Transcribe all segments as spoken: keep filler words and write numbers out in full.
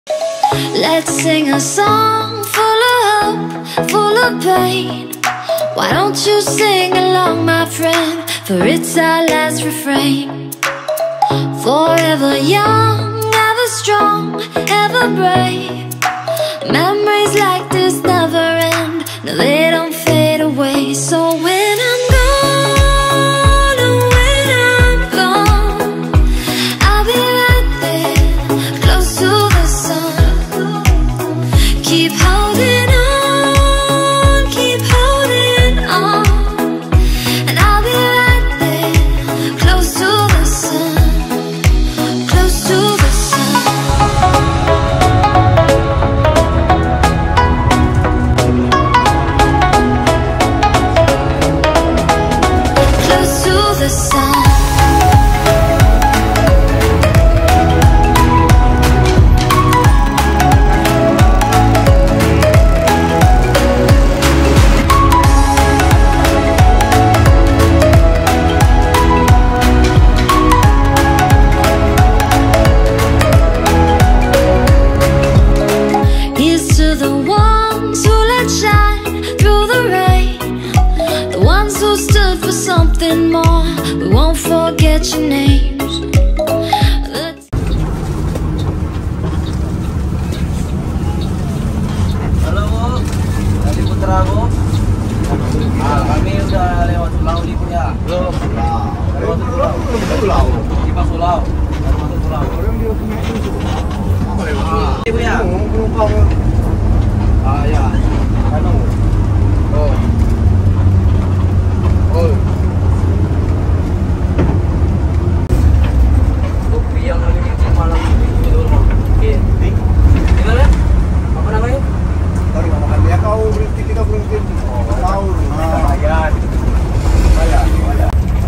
Let's sing a song full of hope, full of pain. Why don't you sing along, my friend? For it's our last refrain. Forever young, ever strong, ever brave. Memories like this never end. No, they don't fade away. So when I'm gone, oh, when I'm gone, I'll be right there, close to the sun. Keep holding on, keep holding on, and I'll be right there, close to the sun, close to the sun. Close to the sun. Here's to the ones who let shine through the rain, the ones who stood for something more. We won't forget your names. The Halo Bu, dari Putrago. Ah, kami udah lewat pulau nih Bu ya. Belum. Lewat pulau. Pulau. Di Pulau. Lewat pulau. Ah, Bu ya. Ah ya. Anu. Oh. Oh. Kopi yang lagi di malam itu dulu. Oke. Tinggal ya? Apa namanya? Dari mana kan ya kau berhenti, kita berhenti. Oh, tahu. Nah, bayar. Bayar, bayar.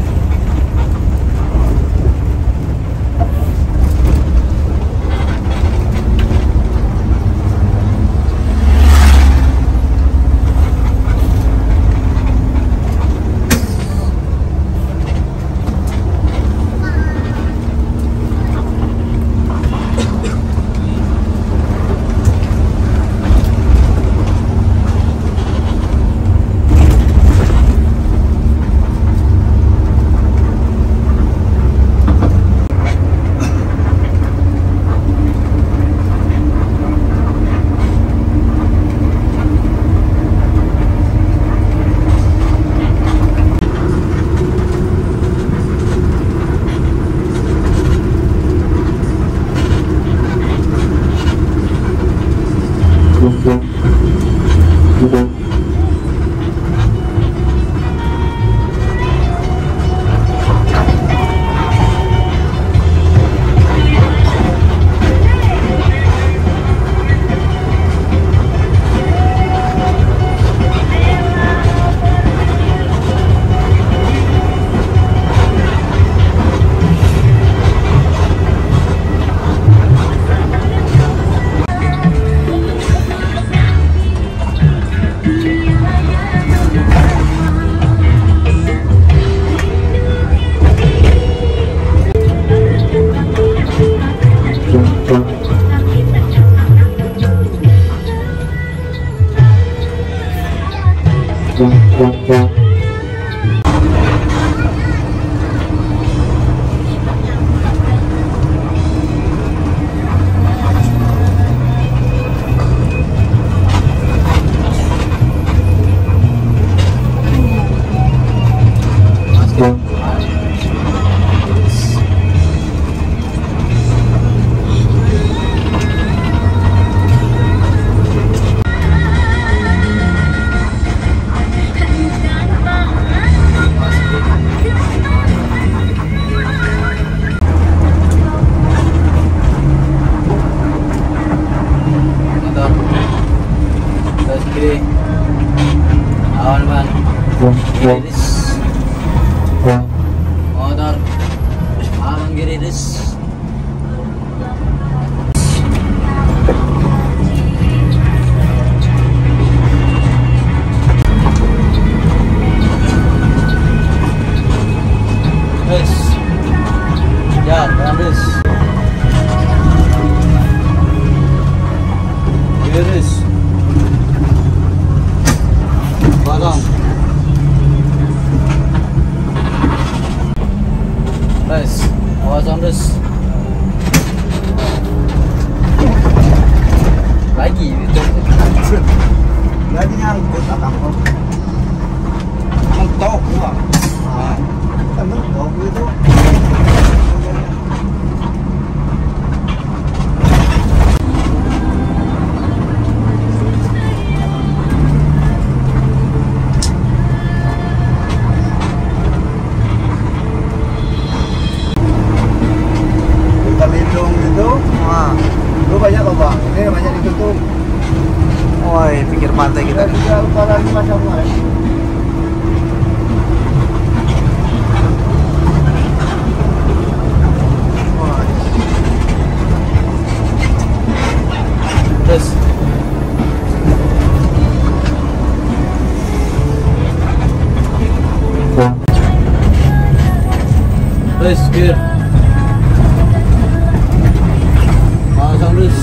Giridis motor Alang Giridis. Guys, ya, habis. Iris. Belakang. Guys, awas Andres. Lagi itu. Lagi nyangkut akang kok. Mentok gua. Nah, kan mentok itu. Lindung itu, Wah, lu banyak kok bang, ini banyak ditutup. woi, pinggir pantai kita. Kita juga lebaran macam kemarin. Terus. Terus, gear. Pasang terus.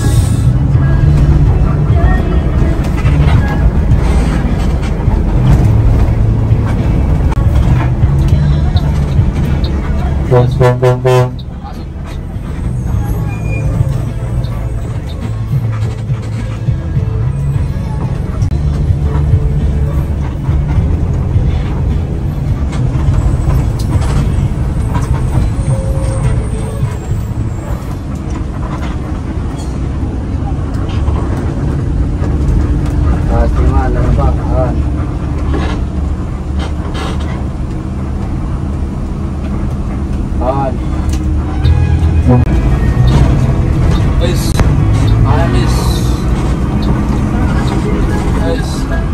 Pasti mana bakalan. On. Guys, I miss. Guys.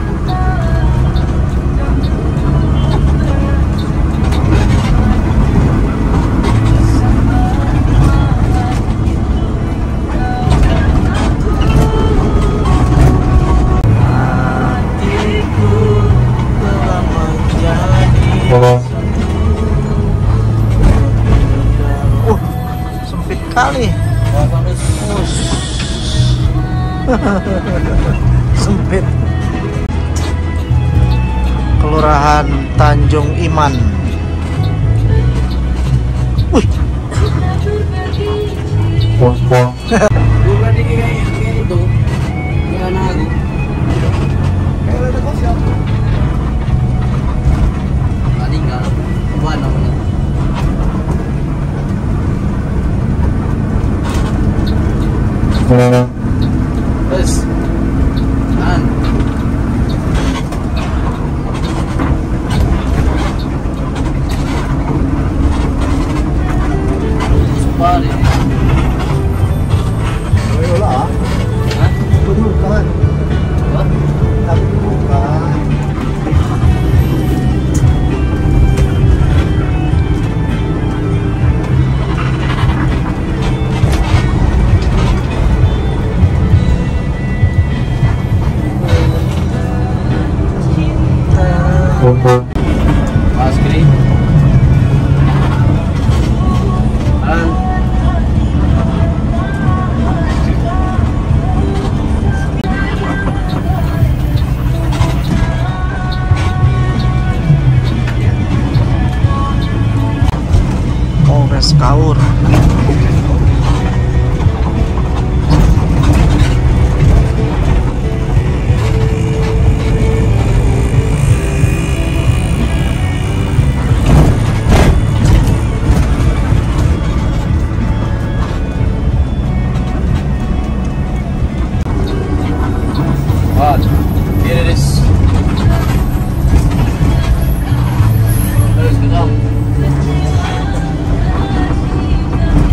Uh, sempit kali. Pasang terus. Sempit. Kelurahan Tanjung Iman. Wih, Bukan di kayak kayak itu. Kayak anak aku. Kayak ada kos ya. Tadi enggak. Buat namanya. Terus. Kan. Separi. Ayo lah. Hah? Betul kan? Apa? Tapi bukan. Pas kiri. Kanan. Polres Kaur. What? Here it is. Terus kita.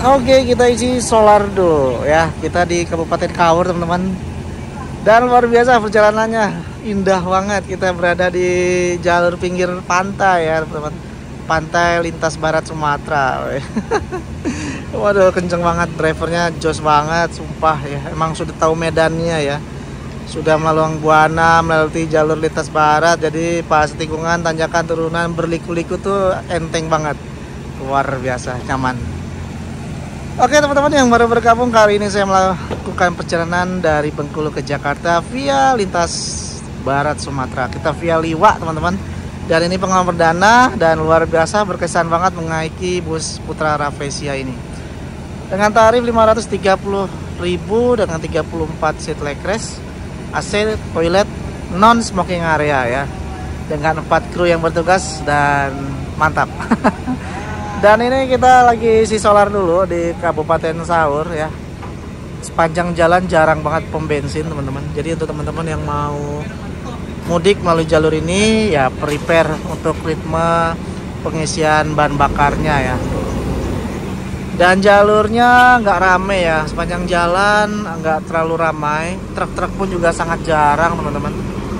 Oke, kita isi solar dulu ya. Kita di Kabupaten Kaur, teman-teman. Dan luar biasa perjalanannya, indah banget. Kita berada di jalur pinggir pantai ya, teman-teman. Pantai lintas barat Sumatera. Waduh, kenceng banget drivernya, jos banget, sumpah ya. Emang sudah tahu medannya ya. Sudah melalui Buana, melalui jalur lintas barat. Jadi pas tikungan, tanjakan, turunan, berliku-liku tuh enteng banget. Luar biasa, nyaman. Oke teman-teman yang baru bergabung, kali ini saya melakukan perjalanan dari Bengkulu ke Jakarta via lintas barat Sumatera. Kita via Liwa teman-teman. Dan ini pengalaman perdana dan luar biasa, berkesan banget menaiki bus Putra Rafflesia ini. Dengan tarif lima ratus tiga puluh ribu dengan tiga puluh empat seat legress, A C, toilet, non smoking area ya. Dengan empat kru yang bertugas dan mantap. Dan ini kita lagi isi solar dulu di Kabupaten Saur ya. Sepanjang jalan jarang banget pom bensin teman-teman. Jadi untuk teman-teman yang mau mudik melalui jalur ini ya, prepare untuk ritme pengisian bahan bakarnya ya. Dan jalurnya nggak rame ya, sepanjang jalan nggak terlalu ramai. Truk-truk pun juga sangat jarang teman-teman.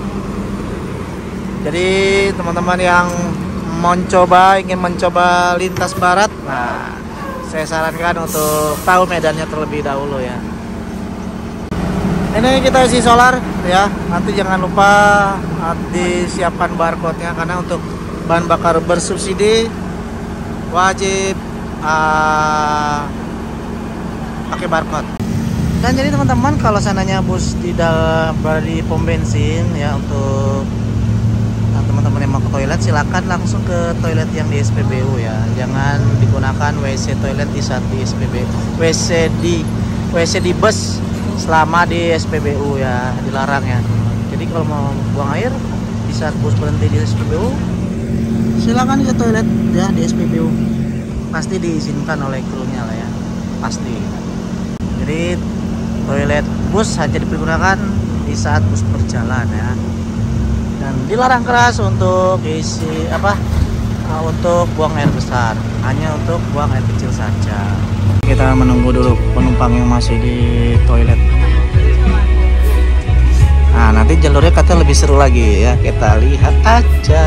Jadi teman-teman yang mencoba ingin mencoba lintas barat, nah saya sarankan untuk tahu medannya terlebih dahulu ya. Ini kita isi solar ya, nanti jangan lupa disiapkan barcode-nya karena untuk bahan bakar bersubsidi wajib uh, pakai barcode. Dan jadi teman-teman, kalau seandainya bus di dalam di pom bensin ya, untuk teman-teman yang mau ke toilet silakan langsung ke toilet yang di S P B U ya. Jangan digunakan W C toilet di saat di S P B U. W C di W C di bus selama di S P B U ya, dilarang ya. Jadi kalau mau buang air di saat bus berhenti di S P B U, silakan ke toilet ya di S P B U. Pasti diizinkan oleh krunya lah ya. Pasti. Jadi toilet bus hanya dipergunakan di saat bus berjalan ya. Dan dilarang keras untuk isi apa uh, untuk buang air besar, hanya untuk buang air kecil saja. Kita menunggu dulu penumpang yang masih di toilet. Nah nanti jalurnya katanya lebih seru lagi ya, kita lihat aja.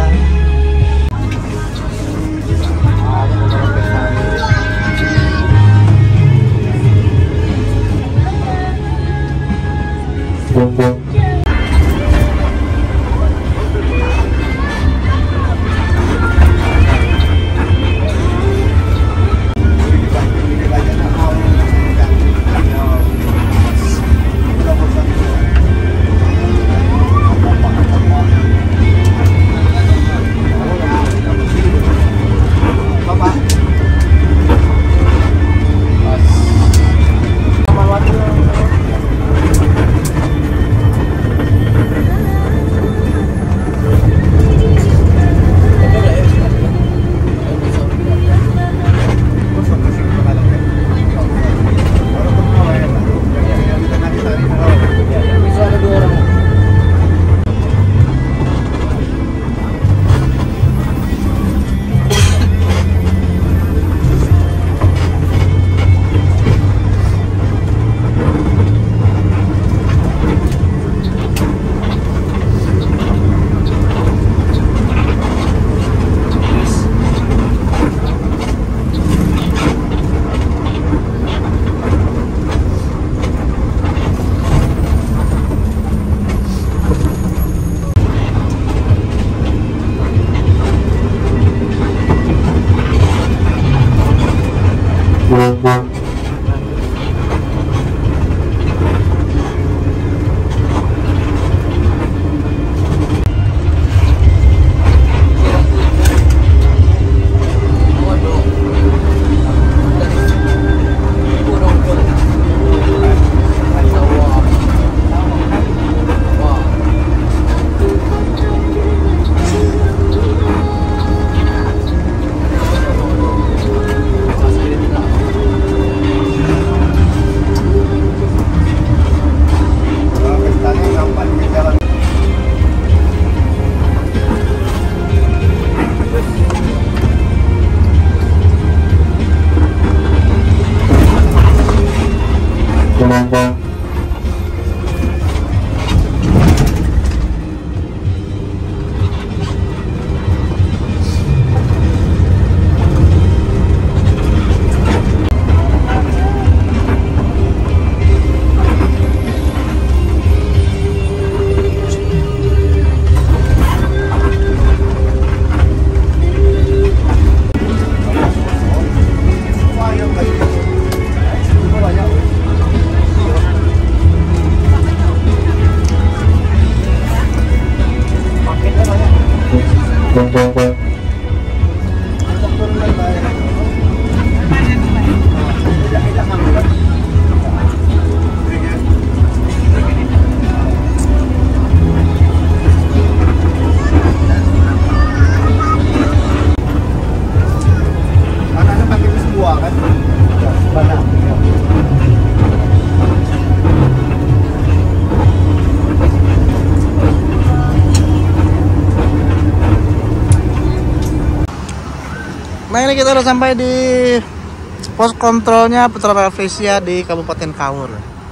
Nah ini kita udah sampai di pos kontrolnya Putra Rafflesia di Kabupaten Kaur.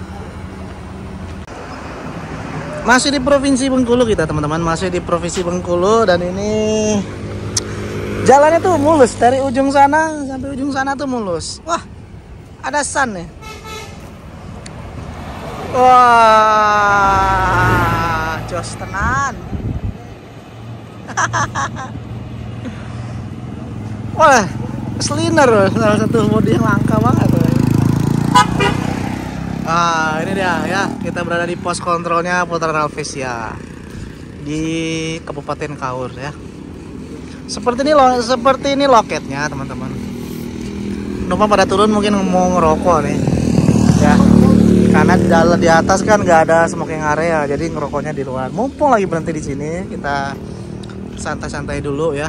Masih di Provinsi Bengkulu kita teman-teman, masih di Provinsi Bengkulu, dan ini jalannya tuh mulus dari ujung sana sampai ujung sana tuh mulus. Wah, ada sun nih. Wah, jos tenan. Wah, Sliner salah satu mode yang langka banget. Ah, ini dia ya, kita berada di pos kontrolnya Putra Rafflesia di Kabupaten Kaur ya. Seperti ini lo, seperti ini loketnya teman-teman. Penumpang pada turun mungkin mau ngerokok nih, ya. Karena di dalam di atas kan nggak ada smoking area, jadi ngerokoknya di luar. Mumpung lagi berhenti di sini, kita santai-santai dulu ya.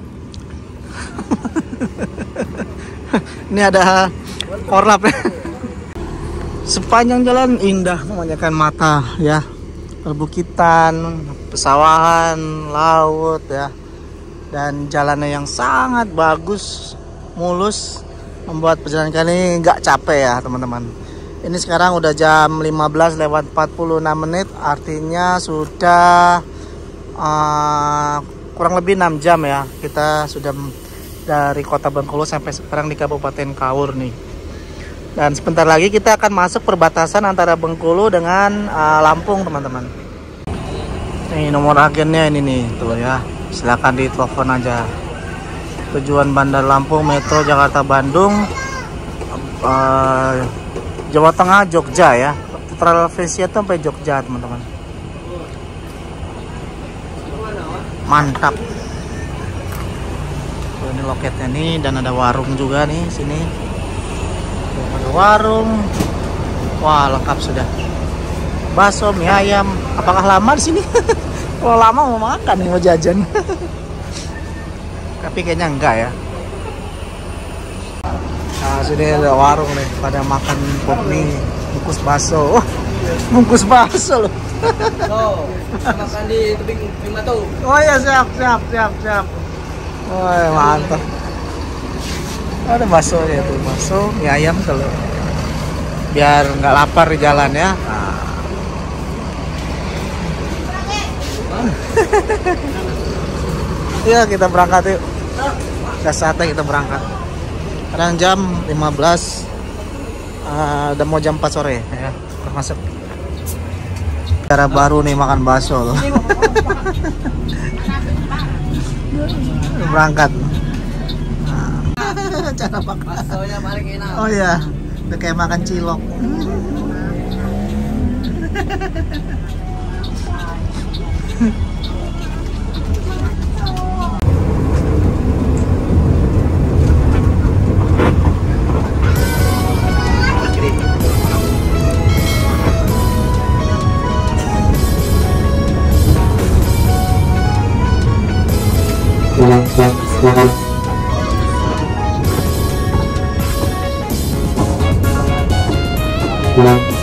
Ini ada korlap ya. Sepanjang jalan indah memanjakan mata ya, perbukitan, pesawahan, laut ya, dan jalannya yang sangat bagus, mulus, membuat perjalanan kali ini nggak capek ya teman-teman. Ini sekarang udah jam lima belas lewat empat puluh enam menit, artinya sudah uh, kurang lebih enam jam ya kita sudah dari kota Bengkulu sampai sekarang di Kabupaten Kaur nih. Dan sebentar lagi kita akan masuk perbatasan antara Bengkulu dengan uh, Lampung teman-teman. Nih nomor agennya ini nih tuh ya, silakan ditelepon aja. Tujuan Bandar Lampung, Metro Jakarta Bandung, uh, Jawa Tengah, Jogja ya. Putra Rafflesia tuh sampai Jogja teman-teman. Mantap. Tuh, ini loketnya nih, dan ada warung juga nih sini. Ada warung, wah lengkap sudah. Bakso, mie ayam. Apakah lama di sini? Kalau lama mau makan nih, mau jajan. Tapi kayaknya enggak ya. Nah sini ada warung nih, pada makan pop mie, bungkus bakso. Wah, bungkus bakso loh. So, makan di tebing lima tuh. Oh iya, siap siap siap siap. Wah mantap. Ada bakso ya tuh, bakso, mie ayam kalau biar nggak lapar di jalan ya. Nah. Ya kita berangkat yuk. Udah saatnya kita berangkat. Sekarang jam lima belas, uh, udah mau jam empat sore ya, termasuk. Cara baru nih makan bakso loh. Berangkat. Cara makan Baksonya paling enak. oh iya, udah kayak makan cilok. Thank you.